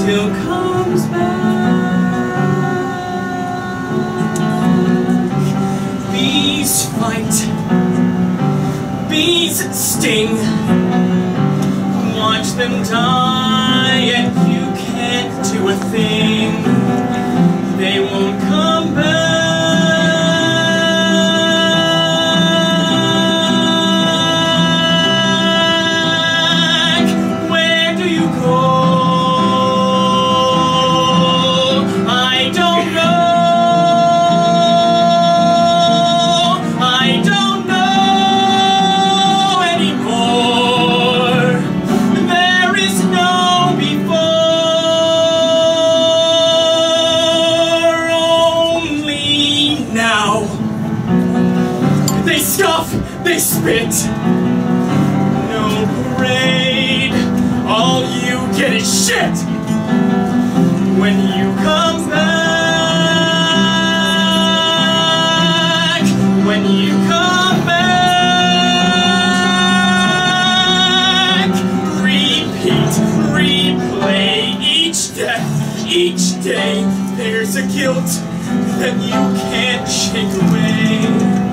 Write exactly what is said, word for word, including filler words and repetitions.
still comes back. Bees fight, bees sting. Watch them die and you can't do a thing. They won't come back. Where do you go? I don't know. I don't know anymore. There is no before, only now. They scoff, they spit. No parade, all you get is shit. When you come back, when you come back, repeat, replay each death, each day. There's a guilt that you can't shake away.